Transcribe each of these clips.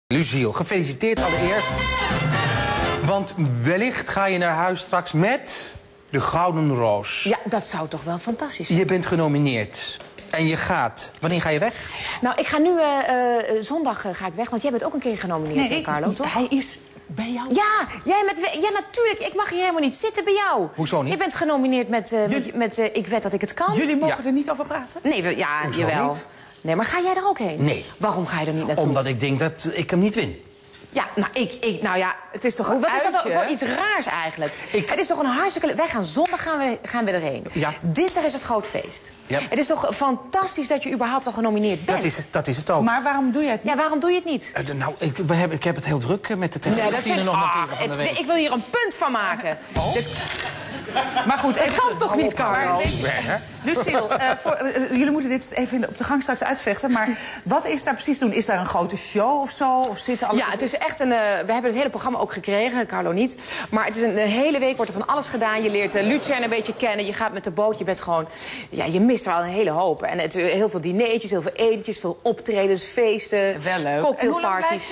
Luciel, gefeliciteerd allereerst. Want wellicht ga je naar huis straks met de Gouden Roos. Ja, dat zou toch wel fantastisch zijn. Je bent genomineerd. En je gaat... Wanneer ga je weg? Nou, ik ga nu... zondag ga ik weg, want jij bent ook een keer genomineerd, Carlo, toch? Hij is bij jou. Ja, ja, natuurlijk. Ik mag hier helemaal niet zitten bij jou. Hoezo niet? Je bent genomineerd met Ik Wed Dat Ik Het Kan. Jullie mogen er niet over praten? Nee, Hoezo jawel. niet? Nee, maar ga jij er ook heen? Nee. Waarom ga je er niet naartoe? Omdat ik denk dat ik hem niet win. Ja, nou ja, Het is toch een wat is dat uitje? voor iets raars eigenlijk? Het is toch een hartstikke... Wij gaan zondag gaan we erheen. Ja. Dinsdag is het groot feest. Ja. Het is toch fantastisch dat je überhaupt al genomineerd bent? Dat is het ook. Maar waarom doe jij het niet? Ja, waarom doe je het niet? Nou, ik heb het heel druk met de televisie nog een keer van de week. Ik wil hier een punt van maken. Maar goed, Het kan toch niet, Carlo? Luciel, jullie moeten dit even op de gang straks uitvechten. Maar wat is daar precies te doen? Is daar een grote show of zo? Of zitten alle... Ja, het is echt een... we hebben het hele programma ook gekregen, Carlo niet. Maar het is een hele week, wordt er van alles gedaan. Je leert Lucien een beetje kennen. Je gaat met de boot. Je bent gewoon... Ja, je mist er al een hele hoop. En het heel veel dineetjes, heel veel etentjes, veel optredens, feesten. Wel leuk. Cocktailparties.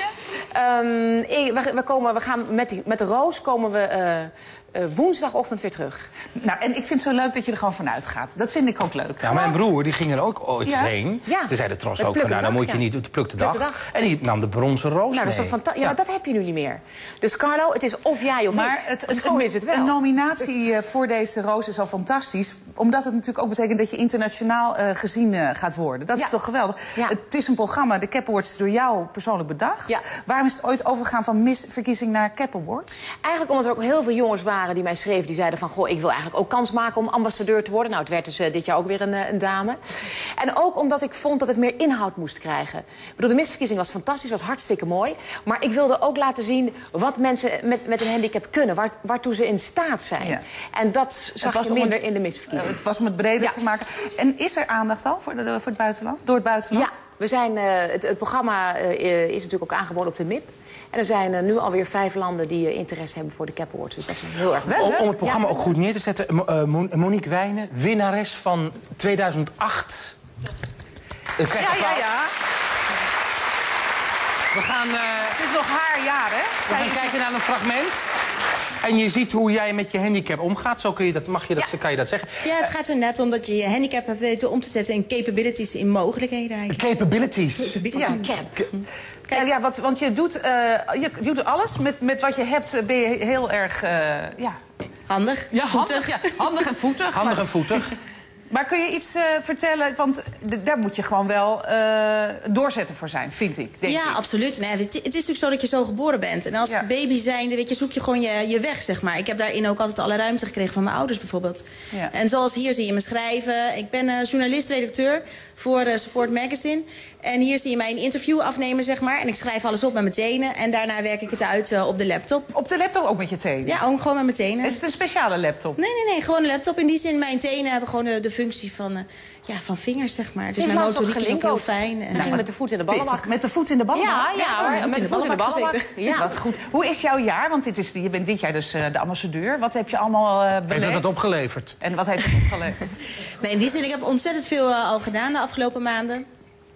We gaan met de Roos komen we... woensdagochtend weer terug. Nou, en ik vind het zo leuk dat je er gewoon vanuit gaat. Dat vind ik ook leuk. Ja, mijn broer die ging er ook ooit heen. Ja. Toen zei de Tros Het ook van, nou, dan moet je ja. niet op de plukte dag. Plukte dag. En die nam de bronzen roos Nou, dat is mee. toch fantastisch. Ja, maar dat heb je nu niet meer. Dus Carlo, het is of jij of Maar ik. Zo is het wel. Een nominatie voor deze roos is al fantastisch. Omdat het natuurlijk ook betekent dat je internationaal gezien gaat worden. Dat is toch geweldig. Ja. Het is een programma, de Cap Awards is door jou persoonlijk bedacht. Ja. Waarom is het ooit overgegaan van misverkiezing naar Cap Awards? Eigenlijk omdat er ook heel veel jongens waren die mij schreven. Die zeiden van, goh, ik wil eigenlijk ook kans maken om ambassadeur te worden. Nou, het werd dus dit jaar ook weer een dame. En ook omdat ik vond dat het meer inhoud moest krijgen. Ik bedoel, de misverkiezing was fantastisch, was hartstikke mooi. Maar ik wilde ook laten zien wat mensen met een handicap kunnen. Waartoe ze in staat zijn. Ja. En dat zag je minder in de misverkiezing. Het was om het breder te maken. En is er aandacht al voor het buitenland? Door het buitenland? Ja, we zijn, het programma is natuurlijk ook aangeboden op de MIP. En er zijn nu alweer 5 landen die interesse hebben voor de Cap Awards. Dus dat is heel erg leuk. Om het programma ook goed neer te zetten. Monique Wijnen, winnares van 2008. Ja. We gaan, Het is nog haar jaar, hè? we gaan kijken naar een fragment. En je ziet hoe jij met je handicap omgaat. Zo kan je dat zeggen. Ja, het gaat er net om dat je je handicap hebt weten om te zetten in capabilities, in mogelijkheden eigenlijk. Capabilities. Ja. Kijk, ja, want je doet alles. Met wat je hebt ben je heel erg... Handig. Ja, handig, ja. Handig en voetig. Handig en voetig. Maar kun je iets vertellen? Want daar moet je gewoon wel doorzetten voor zijn, vind ik. Denk ik. Absoluut. Nee, het is natuurlijk zo dat je zo geboren bent. En als baby zijnde, weet je, zoek je gewoon je weg, zeg maar. Ik heb daarin ook altijd alle ruimte gekregen van mijn ouders bijvoorbeeld. Ja. En zoals hier zie je me schrijven. Ik ben journalist-redacteur voor Support Magazine. En hier zie je mij een interview afnemen, zeg maar. En ik schrijf alles op met mijn tenen. En daarna werk ik het uit op de laptop. Op de laptop ook met je tenen? Ja, ook gewoon met mijn tenen. Is het een speciale laptop? Nee. Gewoon een laptop. In die zin, mijn tenen hebben gewoon de functie van vingers, zeg maar. Dus mijn motoriek is ook heel fijn. En met de voet in de ballenbak. Met de voet in de ballenbak? Ja, met de voet in de ballenbak. Ja. Wat goed. Hoe is jouw jaar? Want je bent dit jaar dus de ambassadeur. Wat heb je allemaal beleefd? Heeft dat opgeleverd? En wat heeft het opgeleverd? Nee, in die zin, ik heb ontzettend veel al gedaan de afgelopen maanden.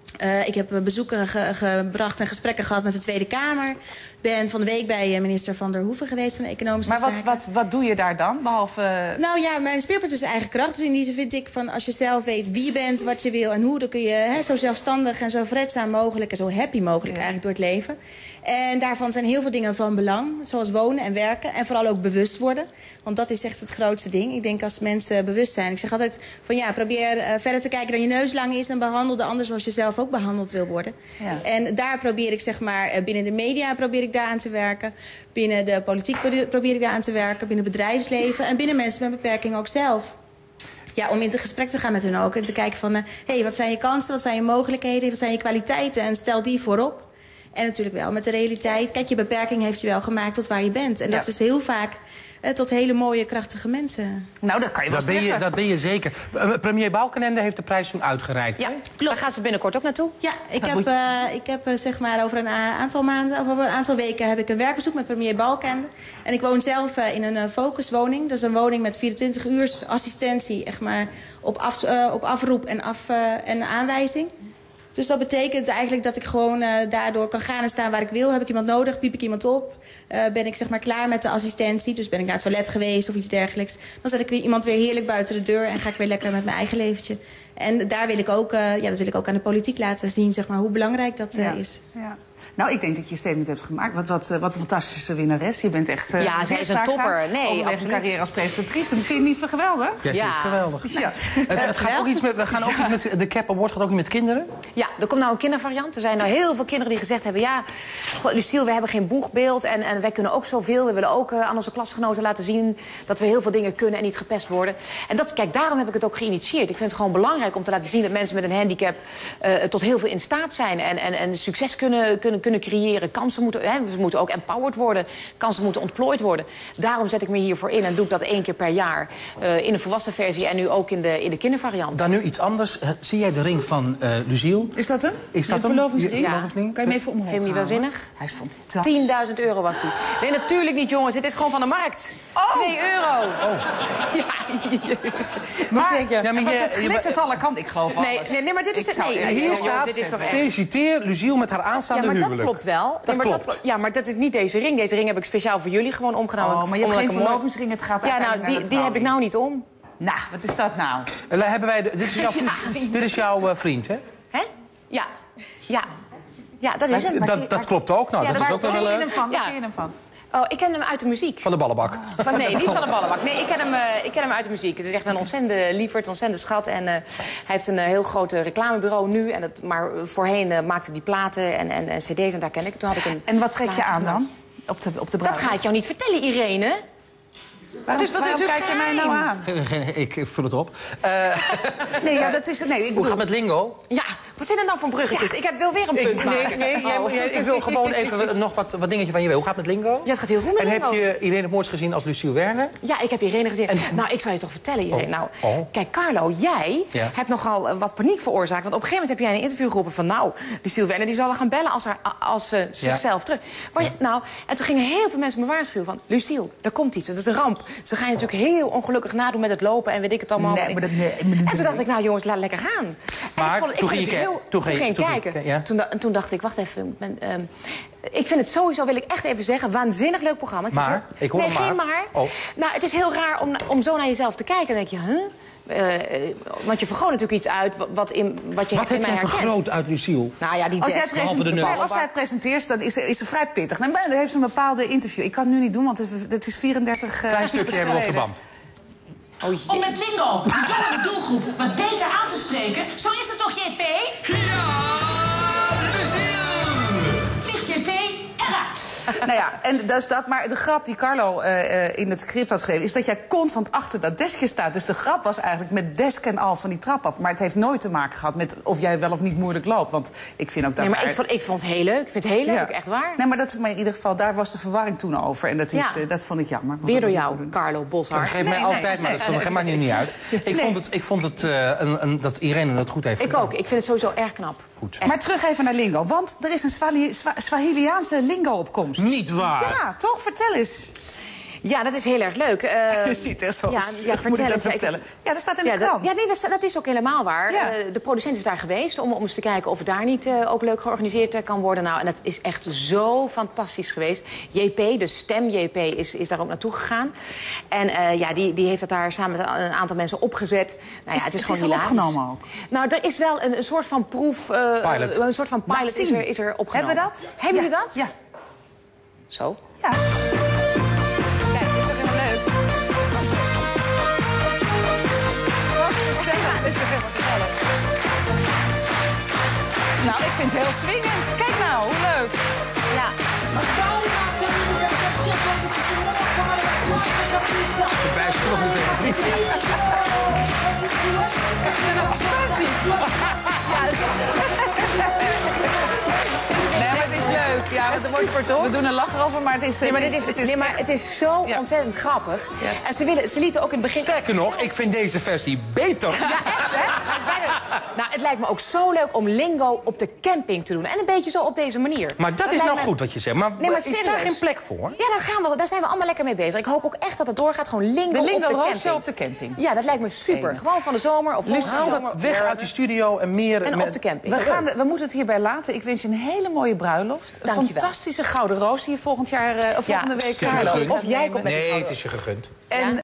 Ik heb bezoeken gebracht en gesprekken gehad met de Tweede Kamer. Ben van de week bij minister Van der Hoeven geweest van de Economische Zaken. Maar wat doe je daar dan, behalve... Nou ja, mijn speerpunt is eigen kracht. Dus in die zin vind ik van als je zelf weet wie je bent, wat je wil en hoe, dan kun je zo zelfstandig en zo vreedzaam mogelijk en zo happy mogelijk eigenlijk door het leven. En daarvan zijn heel veel dingen van belang, zoals wonen en werken en vooral ook bewust worden. Want dat is echt het grootste ding. Ik denk als mensen bewust zijn. Ik zeg altijd van probeer verder te kijken dan je neus lang is en behandel de ander zoals je zelf ook behandeld wil worden. Ja. En daar probeer ik zeg maar, binnen de media probeer ik daar aan te werken. Binnen de politiek probeer ik daar aan te werken. Binnen het bedrijfsleven en binnen mensen met beperking ook zelf. Ja, om in het gesprek te gaan met hun ook en te kijken van, wat zijn je kansen, wat zijn je mogelijkheden, wat zijn je kwaliteiten en stel die voorop. En natuurlijk wel met de realiteit. Kijk, je beperking heeft je wel gemaakt tot waar je bent. En dat is heel vaak tot hele mooie, krachtige mensen. Nou, dat kan je wel zeggen. Dat ben je zeker. Premier Balkenende heeft de prijs toen uitgereikt. Ja, klopt. Daar gaan ze binnenkort ook naartoe. Ja, ik heb zeg maar over een aantal maanden, of over een aantal weken heb ik een werkbezoek met premier Balkenende. En ik woon zelf in een focuswoning. Dat is een woning met 24 uur assistentie, echt maar op afroep en aanwijzing. Dus dat betekent eigenlijk dat ik gewoon daardoor kan gaan en staan waar ik wil. Heb ik iemand nodig, piep ik iemand op. Ben ik zeg maar klaar met de assistentie. Dus ben ik naar het toilet geweest of iets dergelijks. Dan zet ik iemand weer heerlijk buiten de deur en ga ik weer lekker met mijn eigen leventje. En daar wil ik ook, dat wil ik ook aan de politiek laten zien, zeg maar, hoe belangrijk dat is. Ja. Nou, ik denk dat je een statement hebt gemaakt. Wat een fantastische winnares. Je bent echt ja, zij is een topper. Nee, overwege een carrière als presentatrice. Dat vind je niet geweldig? Ja, ze is geweldig. Ja. Het gaat ook iets met, we gaan ook iets met de Cap Award gaat ook met kinderen? Ja, er komt nou een kindervariant. Er zijn nou heel veel kinderen die gezegd hebben... ja, Lucille, we hebben geen boegbeeld en wij kunnen ook zoveel. We willen ook aan onze klasgenoten laten zien... dat we heel veel dingen kunnen en niet gepest worden. En kijk, daarom heb ik het ook geïnitieerd. Ik vind het gewoon belangrijk om te laten zien... dat mensen met een handicap tot heel veel in staat zijn... en succes kunnen creëren. Kansen moeten, ze moeten ook empowered worden. Kansen moeten ontplooid worden. Daarom zet ik me hiervoor in en doe ik dat 1 keer per jaar. In de volwassen versie en nu ook in de kindervariant. Dan nu iets anders. Zie jij de ring van Lucille? Is dat hem? Is dat hem? Verlovingsring? Ja. Kan je hem even omhoog Vind je die wel zinnig? Hij is fantastisch. €10.000 was die. Nee, natuurlijk niet, jongens. Het is gewoon van de markt. €2. Oh. Ja. Maar, denk je? Ja, maar het glittert alle kanten. Ik geloof alles. Nee, maar dit is het. Nee, hier staat, dit is toch echt. feliciteer Lucille met haar aanstaande Ja, maar huwelijk. dat klopt wel. Dat klopt. Ja, maar dat is niet deze ring. Deze ring heb ik speciaal voor jullie gewoon omgenomen. Oh, maar je hebt geen verlovingsring, het gaat Ja, nou, die heb ik nou niet om. Nou, wat is dat nou? Hebben wij dit is jouw vriend, hè? Hè? Ja. Ja. Ja, dat is hem. Dat klopt ook. Nou, Ja, dat is ook wel Waar ken je leuk. hem van? Ja. Waar ken je hem van? Oh, ik ken hem uit de muziek. Van de ballenbak. Nee, niet van de ballenbak. Nee, ik ken hem uit de muziek. Het is echt een ontzettende lieverd, een ontzettende schat. En hij heeft een heel groot reclamebureau nu. Maar voorheen maakte hij platen en cd's en daar ken ik. Toen had ik een En wat trek je aan dan? Op de Dat bruiloft? ga ik jou niet vertellen, Irene. Waarom, Dus dat is waarom kijk je mij nou aan? Ik vul het op. Nee, ja, dat is... Nee, ik Hoe bedoel... gaat het met Lingo? Ja, wat zijn er nou voor bruggetjes? Ik wil weer een punt maken. Ik wil gewoon even nog wat dingetjes van je weten. Hoe gaat het met Lingo? Ja, het gaat heel goed met En Lingo. heb je Irene Moorts gezien als Lucille Werner? Ja, ik heb Irene gezien. Nou, ik zal je toch vertellen, Irene. Nou, kijk, Carlo, jij Ja. hebt nogal wat paniek veroorzaakt. Want op een gegeven moment heb jij in een interview geroepen van... nou, Lucille Werner die zal wel gaan bellen als ze zichzelf terug... Maar nou, en toen gingen heel veel mensen me waarschuwen van... Lucille, er komt iets, het is een ramp. Ze gaan je natuurlijk heel ongelukkig nadoen met het lopen en weet ik het allemaal. Nee, maar dat... En toen dacht ik, nou jongens, laat lekker gaan. Maar en toen ging ik kijken. Ja. En toen dacht ik, wacht even. Ik vind het sowieso, wil ik echt even zeggen, waanzinnig leuk programma. Ik hoor nee, maar. geen maar. Oh. Nou, het is heel raar om zo naar jezelf te kijken. Dan denk je, want je vergroot natuurlijk iets uit wat je in mij herkent. Vergroot uit Lucille? Nou ja, die Als zij het presenteert, dan is ze vrij pittig. Dan heeft ze een bepaalde interview. Ik kan het nu niet doen, want het is 34... Klein stukje hebben we op de band. Oh, jee. Om met Lingo de jongere doelgroep wat beter aan te spreken. Zo is het toch, JP? Ja, Lucille! Ligt JP eruit. Nou ja, en dus dat, maar de grap die Carlo in het script had geschreven... is dat jij constant achter dat deskje staat. Dus de grap was eigenlijk met desk en al van die trap af. Maar het heeft nooit te maken gehad met of jij wel of niet moeilijk loopt. Want ik vind ook dat... Nee, maar ik vond het heel leuk. Ik vind het heel leuk, echt waar. Nee, maar in ieder geval, daar was de verwarring toen over. En dat, dat vond ik jammer. Weer door jou, Carlo Boshart. Geef mij altijd, maar dat maakt niet uit. Ik vond het dat Irene het goed heeft gedaan. Ik ook. Ik vind het sowieso erg knap. Goed. Maar terug even naar lingo. Want er is een Swahiliaanse lingo-opkomst. Niet waar. Ja, toch? Vertel eens. Ja, dat is heel erg leuk. Je ziet er zo. Moet ik dat vertellen? Ja, dat staat in de krant. Nee, dat is ook helemaal waar. Ja. De producent is daar geweest om eens te kijken of het daar niet ook leuk georganiseerd kan worden. Nou, en dat is echt zo fantastisch geweest. JP, de stem JP, is daar ook naartoe gegaan. En die heeft het daar samen met een aantal mensen opgezet. Nou ja, het is gewoon hilarisch. Opgenomen ook? Nou, er is wel een soort van proef... Pilot. Een soort van pilot is er opgenomen. Hebben we dat? Hebben jullie dat? Ja. Zo. Ja. Kijk, dit is toch helemaal leuk? Dit is toch helemaal gezellig? Nou, ik vind het heel swingend. Kijk nou, hoe leuk. Ja. De bijspel nog meteen. Nee, maar het is leuk. Ja, we doen een lach erover, maar het is... het is zo ontzettend grappig. Ja. En ze lieten ook in het begin... Sterker nog, ik vind deze versie beter. Ja, echt, hè? Nou, het lijkt me ook zo leuk om lingo op de camping te doen. En een beetje zo op deze manier. Maar dat is nou goed wat je zegt. Maar, is daar geen plek voor? Ja, daar zijn we allemaal lekker mee bezig. Ik hoop ook echt dat het doorgaat. Gewoon lingo op de camping. Ja, dat lijkt me super. Gewoon van de zomer of haal dat weg uit de studio en meer... En op de camping. We moeten het hierbij laten. Ik wens je een hele mooie bruiloft. Een fantastische gouden roos die je volgende week, Carlo. Of jij komt met Nee, het is je gegund.